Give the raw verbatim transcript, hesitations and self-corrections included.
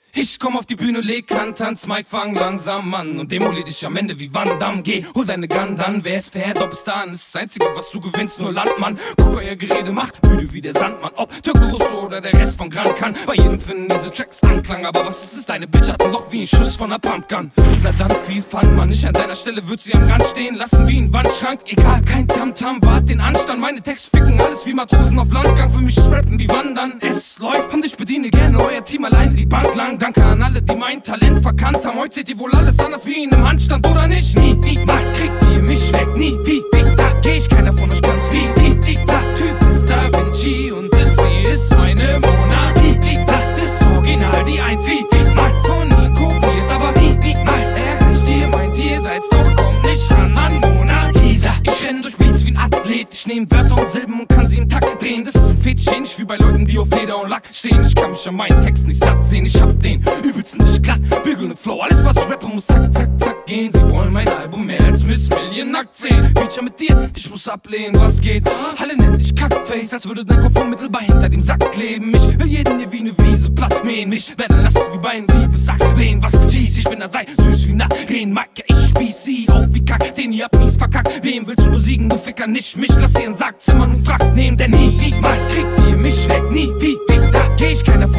Ich komm auf die Bühne, leg Hand, Tanz, Mike, fang langsam an und demolier dich am Ende wie Van Damme. Geh, hol deine Gun, dann wer ist fair, doch bis dahin ist das Einzige, was du gewinnst, nur Landmann. Guck, euer Gerede macht müde wie der Sandmann. Ob Türke, Russo oder der Rest von Gran kann, bei jedem finden diese Tracks Anklang. Aber was ist es, deine Bitch hat ein Loch wie ein Schuss von einer Pumpgun. Na dann viel Fun, Mann, ich an deiner Stelle würd sie am Rand stehen lassen wie ein Wandschrank. Egal, kein Tamtam, wart den Anstand, meine Texte ficken alles wie Matrosen auf Landgang. Für mich ist Rappen wie Wandern, es läuft und ich bediene gerne euer Team allein die Bank lang. Danke an alle, die mein Talent verkannt haben. Heute seht ihr wohl alles anders wie in einem Handstand, oder nicht? Nie, niemals kriegt ihr mich weg, nie, wie, wie, da geh ich, keiner von euch kann's wie, wie, dieser Typ ist Da Vinci und das hier ist meine Mona Lisa. Das Original, die eins, wie, niemals von nie kopiert, aber nie, niemals erreicht ihr, meint ihr seid's doch, kommt nicht ran an Mona Lisa. Ich renn durch Beats wie ein Athlet, ich nehm Wörter und Silben und kann sie im Takt drehen. Das ist ein Fetisch, ähnlich wie bei Leuten, die auf Leder und Lack stehen. Ich kann mich an meinen Text nicht satt sehen, ich hab den übelsten nicht glatt, bügelnden Flow. Alles was ich rappe muss zack, zack, zack gehen. Sie wollen mein Album mehr als Miss Million nackt sehen. Feature mit dir, ich muss ablehnen, was geht. Alle nennen dich Kackface, als würde dein Kopf unmittelbar hinter dem Sack kleben. Ich will jeden hier wie ne Wiese platt mähen. Mich werden lassen wie bei einem Liebessack lehnen. Was cheese, ich bin da sei süß wie Naren. Mag ja, ich spieß sie auf wie Kack, den ihr habt mies verkackt. Wem willst du besiegen, du Ficker, nicht mich? Lass ihren Sack zimmern und fragt nehmen, denn nie, niemals kriegt ihr mich weg. Nie, wie, wie, da geh ich, keiner von